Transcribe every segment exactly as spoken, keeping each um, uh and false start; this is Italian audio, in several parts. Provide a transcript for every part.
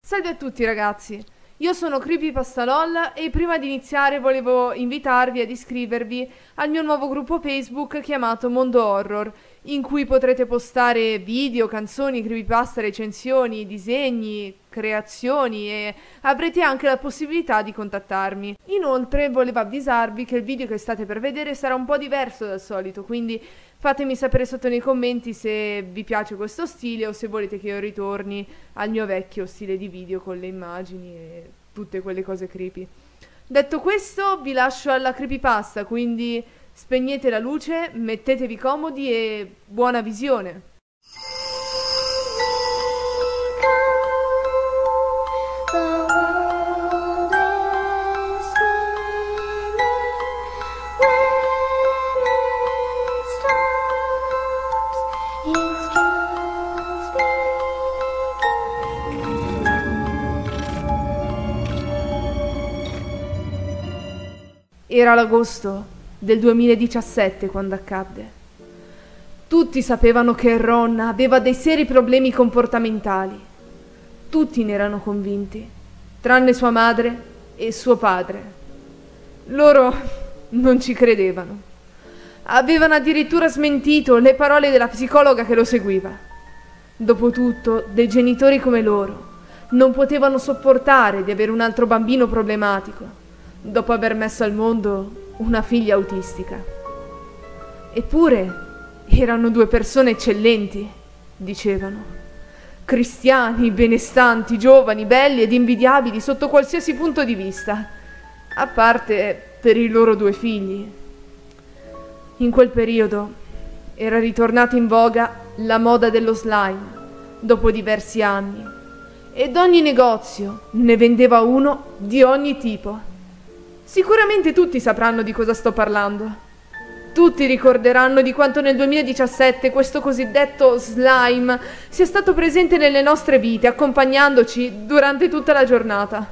Salve a tutti ragazzi, io sono Creepypastalol e prima di iniziare volevo invitarvi ad iscrivervi al mio nuovo gruppo Facebook chiamato Mondo Horror, in cui potrete postare video, canzoni, creepypasta, recensioni, disegni, creazioni e avrete anche la possibilità di contattarmi. Inoltre volevo avvisarvi che il video che state per vedere sarà un po' diverso dal solito, quindi fatemi sapere sotto nei commenti se vi piace questo stile o se volete che io ritorni al mio vecchio stile di video con le immagini e tutte quelle cose creepy. Detto questo, vi lascio alla creepypasta, quindi spegnete la luce, mettetevi comodi e buona visione! Era l'agosto del duemiladiciassette quando accadde. Tutti sapevano che Ron aveva dei seri problemi comportamentali. Tutti ne erano convinti, tranne sua madre e suo padre. Loro non ci credevano. Avevano addirittura smentito le parole della psicologa che lo seguiva. Dopotutto, dei genitori come loro non potevano sopportare di avere un altro bambino problematico, dopo aver messo al mondo una figlia autistica. Eppure erano due persone eccellenti, dicevano. Cristiani, benestanti, giovani, belli ed invidiabili sotto qualsiasi punto di vista, a parte per i loro due figli. In quel periodo era ritornata in voga la moda dello slime, dopo diversi anni, ed ogni negozio ne vendeva uno di ogni tipo. Sicuramente tutti sapranno di cosa sto parlando. Tutti ricorderanno di quanto nel duemiladiciassette questo cosiddetto slime sia stato presente nelle nostre vite, accompagnandoci durante tutta la giornata.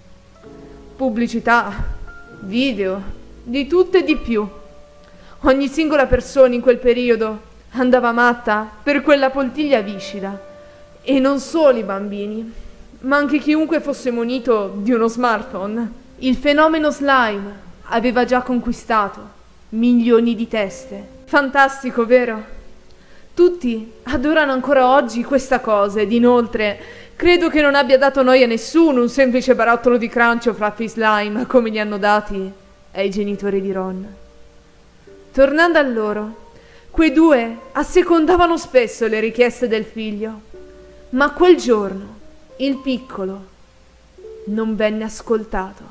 Pubblicità, video, di tutto e di più. Ogni singola persona in quel periodo andava matta per quella poltiglia viscida. E non solo i bambini, ma anche chiunque fosse munito di uno smartphone. Il fenomeno slime aveva già conquistato milioni di teste. Fantastico, vero? Tutti adorano ancora oggi questa cosa ed inoltre credo che non abbia dato noia a nessuno un semplice barattolo di crunch o fluffy slime come li hanno dati ai genitori di Ron. Tornando a loro, quei due assecondavano spesso le richieste del figlio, ma quel giorno il piccolo non venne ascoltato.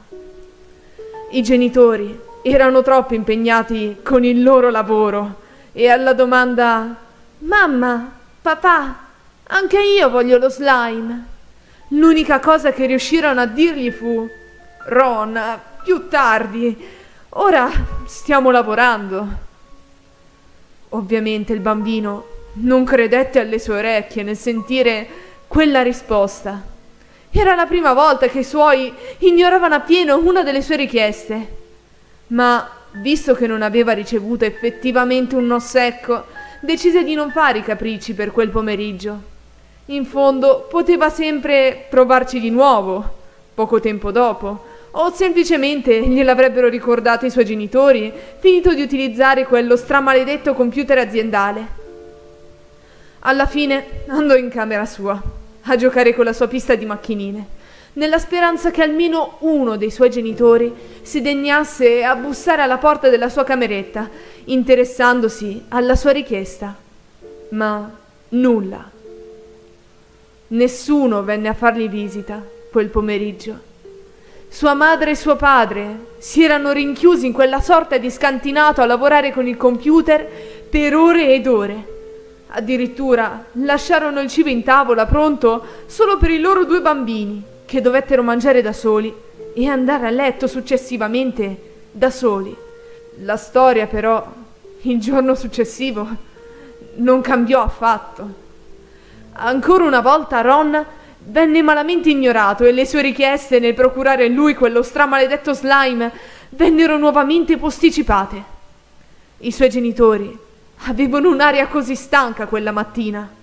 I genitori erano troppo impegnati con il loro lavoro e alla domanda «Mamma, papà, anche io voglio lo slime», l'unica cosa che riuscirono a dirgli fu «Ron, più tardi, ora stiamo lavorando». Ovviamente il bambino non credette alle sue orecchie nel sentire quella risposta. Era la prima volta che i suoi ignoravano appieno una delle sue richieste. Ma, visto che non aveva ricevuto effettivamente un no secco, decise di non fare i capricci per quel pomeriggio. In fondo, poteva sempre provarci di nuovo, poco tempo dopo, o semplicemente gliel'avrebbero ricordato i suoi genitori, finito di utilizzare quello stramaledetto computer aziendale. Alla fine andò in camera sua a giocare con la sua pista di macchinine, nella speranza che almeno uno dei suoi genitori si degnasse a bussare alla porta della sua cameretta, interessandosi alla sua richiesta. Ma nulla. Nessuno venne a fargli visita quel pomeriggio. Sua madre e suo padre si erano rinchiusi in quella sorta di scantinato a lavorare con il computer per ore ed ore. Addirittura lasciarono il cibo in tavola pronto solo per i loro due bambini, che dovettero mangiare da soli e andare a letto successivamente da soli. La storia però, il giorno successivo, non cambiò affatto. Ancora una volta Ron venne malamente ignorato e le sue richieste nel procurare a lui quello stramaledetto slime vennero nuovamente posticipate. I suoi genitori avevano un'aria così stanca quella mattina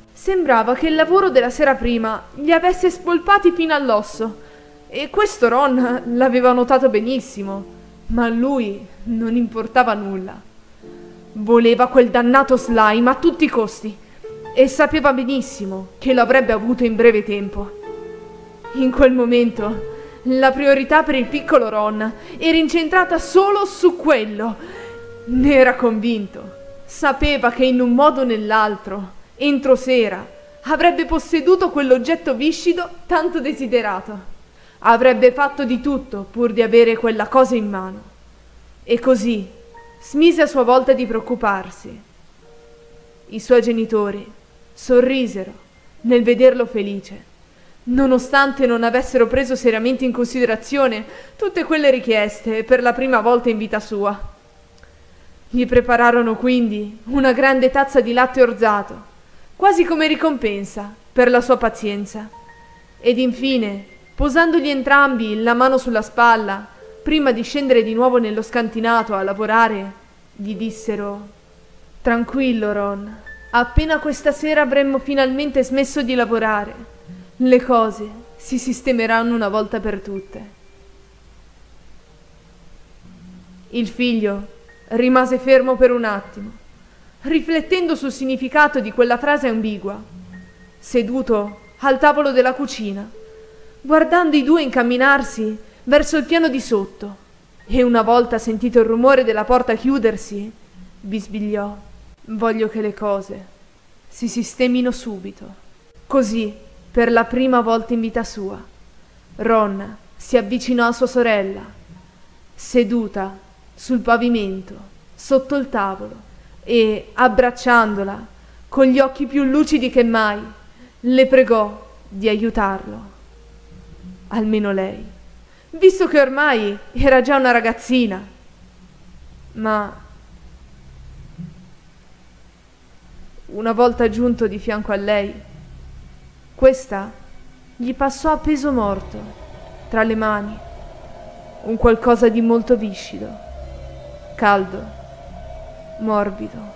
Sembrava che il lavoro della sera prima li avesse spolpati fino all'osso, e questo Ron l'aveva notato benissimo, ma a lui non importava nulla. Voleva quel dannato slime a tutti i costi e sapeva benissimo che lo avrebbe avuto in breve tempo. In quel momento la priorità per il piccolo Ron era incentrata solo su quello. Ne era convinto. Sapeva che in un modo o nell'altro, entro sera, avrebbe posseduto quell'oggetto viscido tanto desiderato. Avrebbe fatto di tutto pur di avere quella cosa in mano. E così smise a sua volta di preoccuparsi. I suoi genitori sorrisero nel vederlo felice, nonostante non avessero preso seriamente in considerazione tutte quelle richieste per la prima volta in vita sua. Gli prepararono quindi una grande tazza di latte orzato, quasi come ricompensa per la sua pazienza, ed infine, posandogli entrambi la mano sulla spalla, prima di scendere di nuovo nello scantinato a lavorare, gli dissero: «Tranquillo, Ron, appena questa sera avremmo finalmente smesso di lavorare, le cose si sistemeranno una volta per tutte». Il figlio rimase fermo per un attimo, riflettendo sul significato di quella frase ambigua, seduto al tavolo della cucina, guardando i due incamminarsi verso il piano di sotto, e una volta sentito il rumore della porta chiudersi, bisbigliò: «Voglio che le cose si sistemino subito». Così, per la prima volta in vita sua, Ron si avvicinò a sua sorella, seduta sul pavimento, sotto il tavolo, e, abbracciandola, con gli occhi più lucidi che mai, le pregò di aiutarlo. Almeno lei, visto che ormai era già una ragazzina. Ma una volta giunto di fianco a lei, questa gli passò a peso morto tra le mani un qualcosa di molto viscido, caldo, morbido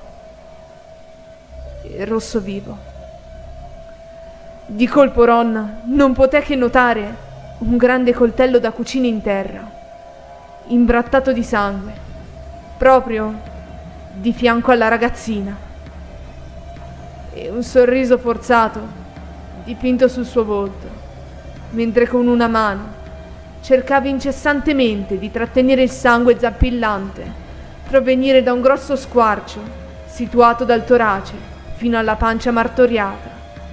e rosso vivo. Di colpo Ron non poté che notare un grande coltello da cucina in terra, imbrattato di sangue, proprio di fianco alla ragazzina, e un sorriso forzato dipinto sul suo volto, mentre con una mano cercava incessantemente di trattenere il sangue zampillante provenire da un grosso squarcio situato dal torace fino alla pancia martoriata.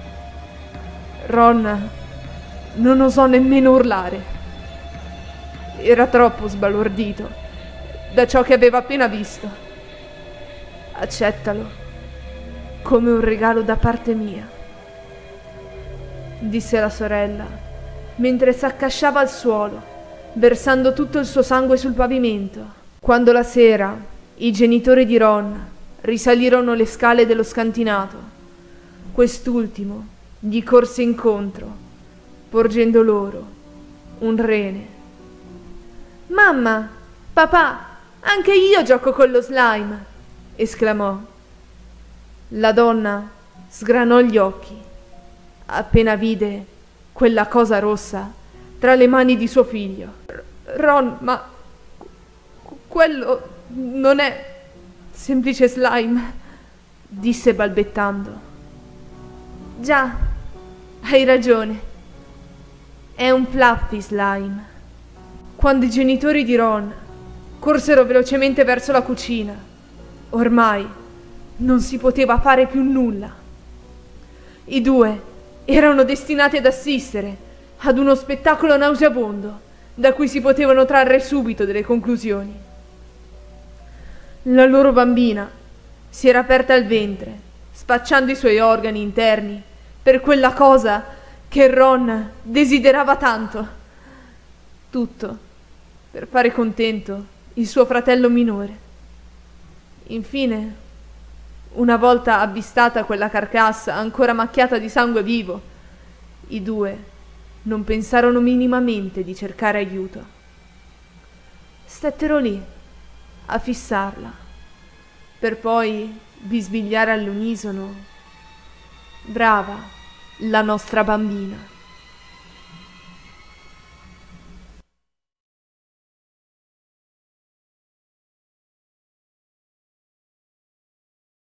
Ron non osò nemmeno urlare. Era troppo sbalordito da ciò che aveva appena visto. «Accettalo come un regalo da parte mia», disse la sorella, mentre s'accasciava al suolo, versando tutto il suo sangue sul pavimento. Quando la sera i genitori di Ron risalirono le scale dello scantinato, quest'ultimo gli corse incontro, porgendo loro un rene. «Mamma, papà, anche io gioco con lo slime!» esclamò. La donna sgranò gli occhi appena vide quella cosa rossa tra le mani di suo figlio. «Ron, ma quello non è semplice slime», disse balbettando. «Già, hai ragione, è un fluffy slime». Quando i genitori di Ron corsero velocemente verso la cucina, ormai non si poteva fare più nulla. I due erano destinati ad assistere ad uno spettacolo nauseabondo da cui si potevano trarre subito delle conclusioni. La loro bambina si era aperta al ventre, spacciando i suoi organi interni per quella cosa che Ron desiderava tanto. Tutto per fare contento il suo fratello minore. Infine, una volta avvistata quella carcassa ancora macchiata di sangue vivo, i due non pensarono minimamente di cercare aiuto. Stettero lì a fissarla, per poi bisbigliare all'unisono: Brava, la nostra bambina.